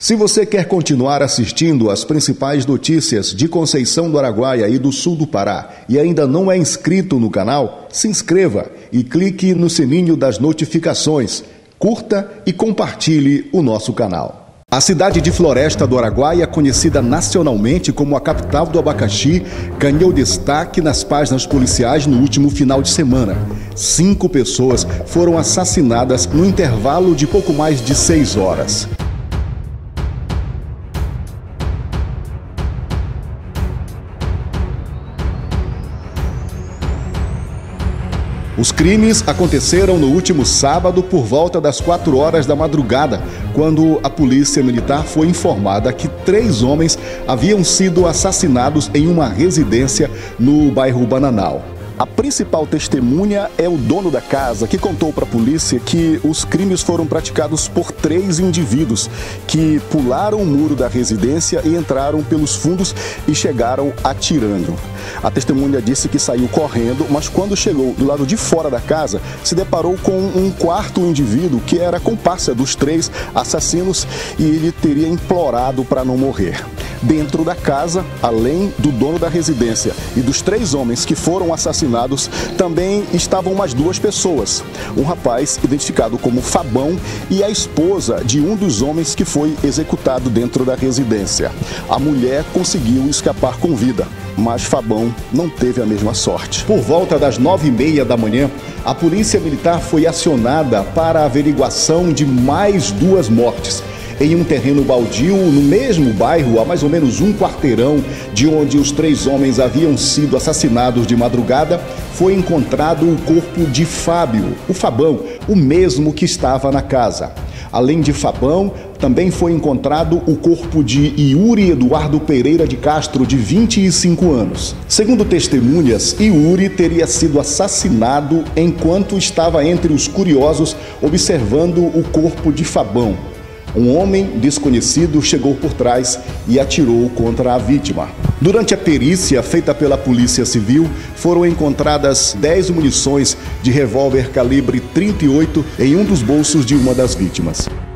Se você quer continuar assistindo às principais notícias de Conceição do Araguaia e do sul do Pará e ainda não é inscrito no canal, se inscreva e clique no sininho das notificações. Curta e compartilhe o nosso canal. A cidade de Floresta do Araguaia, conhecida nacionalmente como a capital do abacaxi, ganhou destaque nas páginas policiais no último final de semana. 5 pessoas foram assassinadas no intervalo de pouco mais de 6 horas. Os crimes aconteceram no último sábado por volta das 4 horas da madrugada, quando a polícia militar foi informada que 3 homens haviam sido assassinados em uma residência no bairro Bananal. A principal testemunha é o dono da casa, que contou para a polícia que os crimes foram praticados por 3 indivíduos que pularam o muro da residência e entraram pelos fundos e chegaram atirando. A testemunha disse que saiu correndo, mas quando chegou do lado de fora da casa, se deparou com um quarto indivíduo que era comparsa dos 3 assassinos e ele teria implorado para não morrer. Dentro da casa, além do dono da residência e dos 3 homens que foram assassinados, também estavam mais 2 pessoas. Um rapaz identificado como Fabão e a esposa de um dos homens que foi executado dentro da residência. A mulher conseguiu escapar com vida, mas Fabão não teve a mesma sorte. Por volta das 9h30 da manhã, a polícia militar foi acionada para a averiguação de mais 2 mortes. Em um terreno baldio, no mesmo bairro, a mais ou menos um quarteirão de onde os 3 homens haviam sido assassinados de madrugada, foi encontrado o corpo de Fábio, o Fabão, o mesmo que estava na casa. Além de Fabão, também foi encontrado o corpo de Yuri Eduardo Pereira de Castro, de 25 anos. Segundo testemunhas, Yuri teria sido assassinado enquanto estava entre os curiosos observando o corpo de Fabão. Um homem desconhecido chegou por trás e atirou contra a vítima. Durante a perícia feita pela Polícia Civil, foram encontradas 10 munições de revólver calibre 38 em um dos bolsos de uma das vítimas.